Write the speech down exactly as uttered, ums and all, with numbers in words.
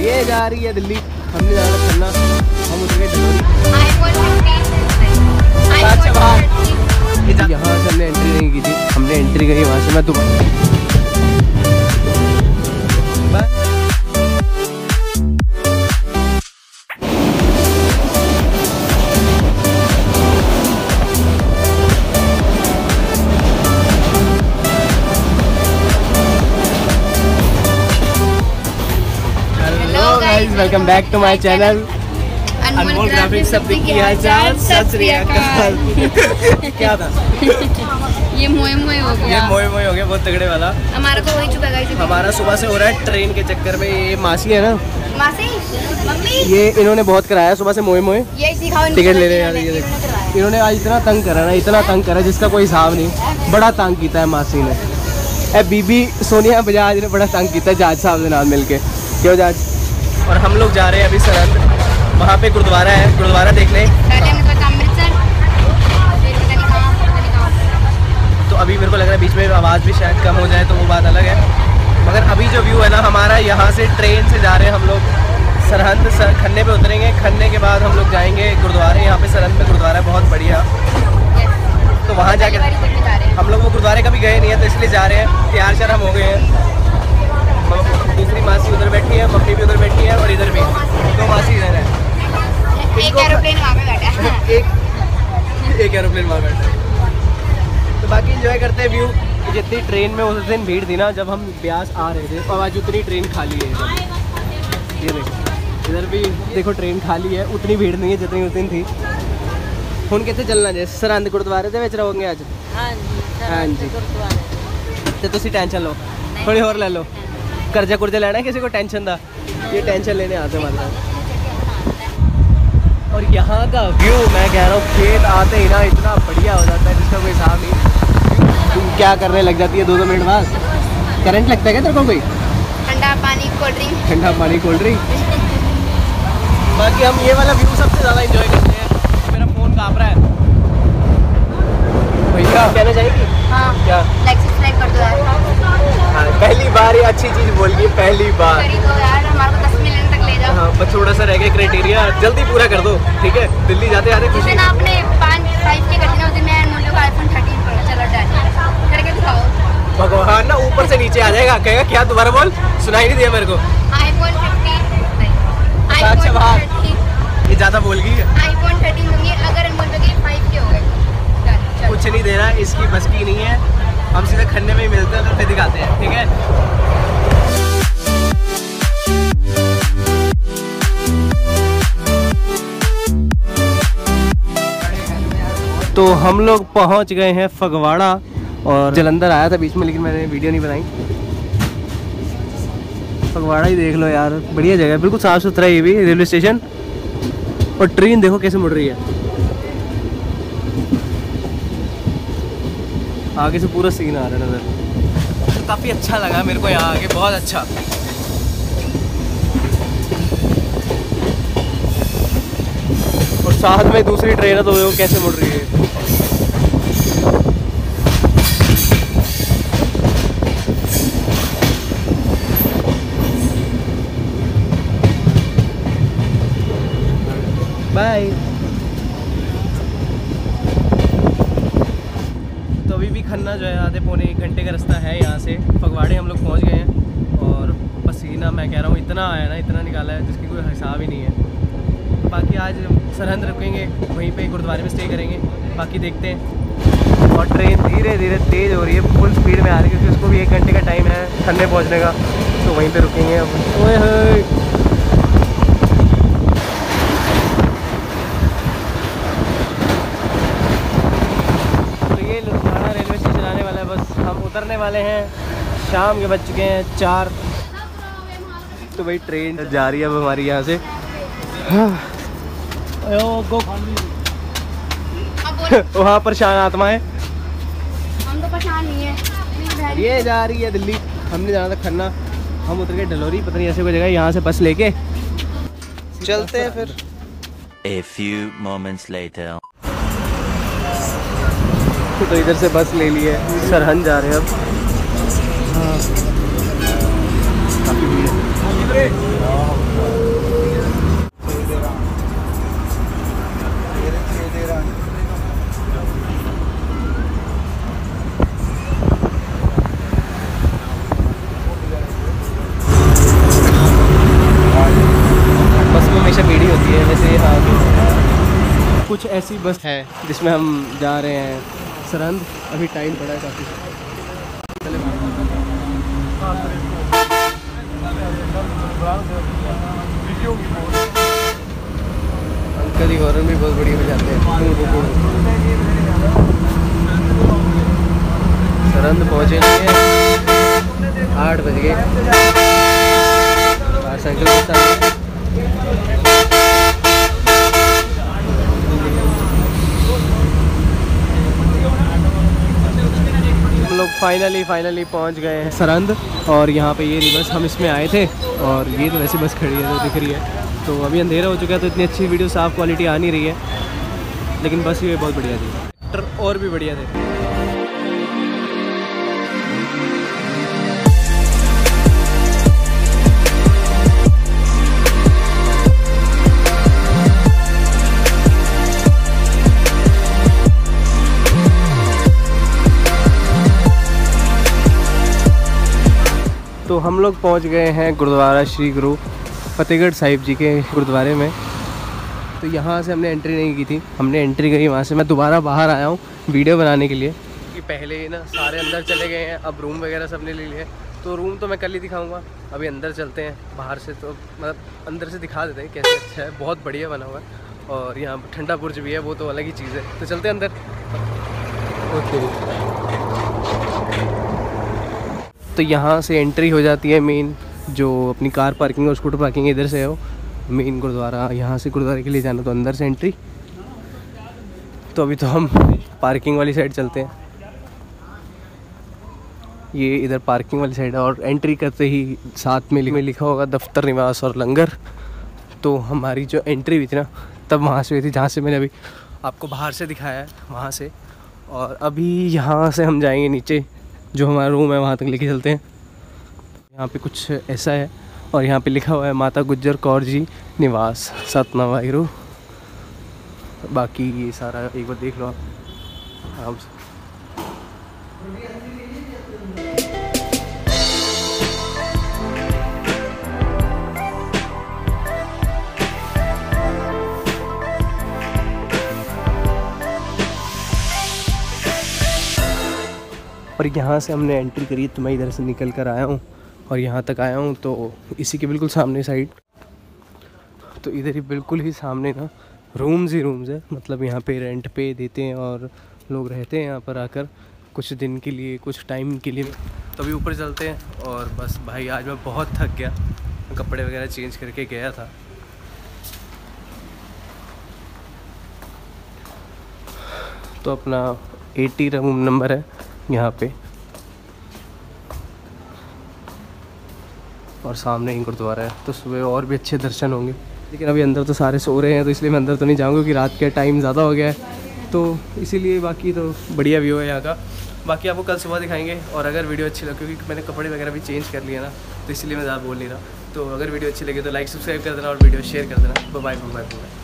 ये जा रही है दिल्ली, हमने जाना खन्ना, हम उतर गए ढलोरी। यहाँ से हमने एंट्री नहीं की थी, हमने एंट्री करी वहाँ से मैं Dubai. Welcome back to my channel Anmol graphics. सब की हालचाल, सत श्री अकाल। क्या था ये मोए मोए हो गया, ये मोए मोए हो गया बहुत तगड़े वाला। हमारा तो वही चुका गाइस। हमारा सुबह से हो रहा है ट्रेन के चक्कर में। ये मासी है ना, मासी मम्मी, ये इन्होंने बहुत कराया सुबह से मोए मोए। ये सिखाओ टिकट ले ले यार। ये देख, इन्होंने आज इतना तंग करा ना, इतना तंग करा जिसका कोई हिसाब नहीं। बड़ा तंग किया है मासी ने। ए बीबी सोनिया बजाज ने बड़ा तंग किया जहाज साहब के नाम मिलके। क्यों जहाज? और हम लोग जा रहे हैं अभी सरहंद, वहाँ पे गुरुद्वारा है, गुरुद्वारा देखने। तो अभी मेरे को लग रहा है बीच में आवाज़ भी शायद कम हो जाए, तो वो बात अलग है। मगर अभी जो व्यू है ना हमारा, यहाँ से ट्रेन से जा रहे हैं हम लोग सरहंद। सर खन्ने पे उतरेंगे, खन्ने के बाद हम लोग जाएंगे गुरुद्वारे। यहाँ पे सरहंद में गुरुद्वारा है बहुत बढ़िया, तो वहाँ जाके हम लोग वो गुरुद्वारे कभी गए नहीं है, तो इसलिए जा रहे हैं। तैयार शर हम हो गए हैं। दूसरी मासी उधर बैठी है, मम्मी भी उधर बैठी है, और इधर भी दो मासी इधर है। एक एरोप्लेन वहाँ पे बैठा है। एक एक एरोप्लेन वहाँ बैठा है। तो बाकी एंजॉय करते हैं व्यू। जितनी ट्रेन में उस दिन भीड़ थी ना जब हम ब्यास आ रहे थे, और आज उतनी ट्रेन खाली है। ये देखो, इधर भी देखो ट्रेन खाली है, उतनी भीड़ नहीं है जितनी उस दिन थी। ਹੁਣ ਕਿੱਥੇ ਚੱਲਣਾ ਜੇ? ਸਰਹੰਦ ਗੁਰਦੁਆਰੇ ਦੇ ਵਿੱਚ ਰਹੋਗੇ ਅੱਜ? ਹਾਂਜੀ ਹਾਂਜੀ ਤੇ ਤੁਸੀਂ ਟੈਨਸ਼ਨ ਲਓ, थोड़ी और ले लो। कर्जा कुर्जा लेना है किसी को टेंशन था, ये टेंशन लेने आते हमारे साथ। और यहाँ का व्यू मैं कह रहा हूँ, खेत आते ही ना इतना बढ़िया हो जाता है जिसका कोई हिसाब नहीं। तुम क्या करने लग जाती है दो दो मिनट बाद? करंट लगता है क्या तेरे को? कोई ठंडा पानी कोल्ड ड्रिंक, ठंडा पानी कोल्ड ड्रिंक। बाकी हम ये वाला व्यू सबसे ज़्यादा इंजॉय करते हैं। मेरा फ़ोन काँप रहा है भैया, कहना चाहेगी? हाँ क्या? लाइक सब्सक्राइब कर दो यार। हाँ, पहली बार ये अच्छी चीज़ बोलिए, पहली बार। कर दो यार, हमारे को दस मिलियन तक ले जाओ। हाँ, बस थोड़ा सा रह गया क्राइटेरिया, जल्दी पूरा कर दो, ठीक है? दिल्ली जाते जाते खुशी। जिस दिन आपने पाँच फाइव की कर दी ना, उस दिन मैं अनमोल को आईफोन थर्टीन पड़ा। चलो डन, करके दिखाओ। भगवान ना ऊपर से नीचे आ जाएगा, कहेगा क्या? दोबारा बोल, सुनाई नहीं दिया मेरे को। आईफोन फिफ्टीन, अच्छा बात, थर्टीन, ये ज़्यादा बोल गई है। आईफोन थर्टीन दूंगी अगर अनमोल पे फाइव के हो गए। कुछ नहीं देना, इसकी बस की नहीं है। हम सीधे खन्ने में ही मिलते हैं, तो फिर दिखाते हैं, ठीक है? तो हम लोग पहुंच गए हैं फगवाड़ा, और जलंधर आया था बीच में, लेकिन मैंने वीडियो नहीं बनाई। फगवाड़ा ही देख लो यार, बढ़िया जगह है, बिल्कुल साफ़ सुथरा ये भी रेलवे स्टेशन। और ट्रेन देखो कैसे मुड़ रही है, आगे से पूरा सीन आ रहा है नज़र। तो काफ़ी अच्छा लगा मेरे को यहाँ आके, बहुत अच्छा। और साथ में दूसरी ट्रेन है, तो वो कैसे मुड़ रही है। बाय। तो अभी भी खन्ना जो है आधे पौने एक घंटे का रास्ता है यहाँ से। फगवाड़े हम लोग पहुँच गए हैं, और पसीना मैं कह रहा हूँ इतना आया ना, इतना निकाला है जिसकी कोई हिसाब ही नहीं है। तो बाकी आज सरहंद रुकेंगे, वहीं पे गुरुद्वारे में स्टे करेंगे, बाकी देखते हैं। और ट्रेन धीरे धीरे तेज़ हो रही है, फुल स्पीड में आ रही है, क्योंकि उसको भी एक घंटे का टाइम है खन्ने पहुँचने का, तो वहीं पर रुकेंगे अब। ओए होए, उतरने वाले हैं, शाम के बज चुके हैं चार। तो भाई ट्रेन जा रही है अब हमारी यहाँ से। वहाँ परेशान आत्मा है, हम तो परेशान नहीं है। ये जा रही है दिल्ली, हमने जाना था खन्ना, हम उतर गए ढलोरी, पता नहीं ऐसे कोई जगह। यहाँ से बस लेके चलते हैं फिर। A few moments later. तो इधर से बस ले ली है, सरहंद जा रहे हैं अब। हाँ, काफ़ी भीड़ है। कुछ ऐसी बस है जिसमें हम जा रहे हैं सरहंद। अभी टाइम पड़ा है काफ़ी। चले अंकल ही हॉर्न भी बहुत बढ़िया बजाते हैं। सरहंद पहुँचे नहीं है, आठ बज गए। साइकिल के साथ हम लोग फाइनली फाइनली पहुंच गए हैं सरहंद। और यहाँ पे ये रही बस, हम इसमें आए थे और ये तो वैसे बस खड़ी है तो दिख रही है। तो अभी अंधेरा हो चुका है तो इतनी अच्छी वीडियो साफ़ क्वालिटी आ नहीं रही है, लेकिन बस ये बहुत बढ़िया थी। एक्टर और भी बढ़िया थे। तो हम लोग पहुंच गए हैं गुरुद्वारा श्री गुरु फतेहगढ़ साहिब जी के गुरुद्वारे में। तो यहाँ से हमने एंट्री नहीं की थी, हमने एंट्री करी वहाँ से। मैं दोबारा बाहर आया हूँ वीडियो बनाने के लिए कि पहले ही ना सारे अंदर चले गए हैं, अब रूम वगैरह सबने ले लिए। तो रूम तो मैं कल ही दिखाऊंगा, अभी अंदर चलते हैं। बाहर से तो मतलब अंदर से दिखा देते हैं कैसे अच्छा है, बहुत बढ़िया बना हुआ है। और यहाँ ठंडा बुर्ज भी है, वो तो अलग ही चीज़ है। तो चलते हैं अंदर। ओके, तो यहाँ से एंट्री हो जाती है मेन, जो अपनी कार पार्किंग और स्कूटर पार्किंग इधर से है वो मेन गुरुद्वारा। यहाँ से गुरुद्वारे के लिए जाना तो अंदर से एंट्री। तो अभी तो हम पार्किंग वाली साइड चलते हैं। ये इधर पार्किंग वाली साइड है और एंट्री करते ही साथ में लिखा होगा दफ्तर निवास और लंगर। तो हमारी जो एंट्री हुई थी ना तब वहाँ से हुई थी, जहाँ से मैंने अभी आपको बाहर से दिखाया है वहाँ से। और अभी यहाँ से हम जाएंगे नीचे, जो हमारा रूम है वहाँ तक लेके चलते हैं। यहाँ पे कुछ ऐसा है और यहाँ पे लिखा हुआ है माता गुज्जर कौर जी निवास सतना वाहिगुरु। बाकी ये सारा एक बार देख लो आप आराम से। और यहाँ से हमने एंट्री करी तो मैं इधर से निकल कर आया हूँ और यहाँ तक आया हूँ। तो इसी के बिल्कुल सामने साइड, तो इधर ही बिल्कुल ही सामने ना रूम्स ही रूम्स है। मतलब यहाँ पे रेंट पे देते हैं और लोग रहते हैं यहाँ पर आकर कुछ दिन के लिए, कुछ टाइम के लिए। तो अभी ऊपर चलते हैं। और बस भाई आज मैं बहुत थक गया, कपड़े वगैरह चेंज करके गया था। तो अपना अस्सी रूम नंबर है यहाँ पे और सामने ही गुरुद्वारा है। तो सुबह और भी अच्छे दर्शन होंगे, लेकिन अभी अंदर तो सारे सो रहे हैं तो इसलिए मैं अंदर तो नहीं जाऊँगा क्योंकि रात का टाइम ज़्यादा हो गया है। तो इसीलिए बाकी तो बढ़िया व्यू है यहाँ का। बाकी आपको कल सुबह दिखाएंगे। और अगर वीडियो अच्छी लगे, क्योंकि मैंने कपड़े वगैरह भी चेंज कर लिया ना तो इसलिए मैं ज़्यादा बोल नहीं रहा। तो अगर वीडियो अच्छी लगे तो लाइक सब्सक्राइब कर देना और वीडियो शेयर कर देना। Bye bye bye bye.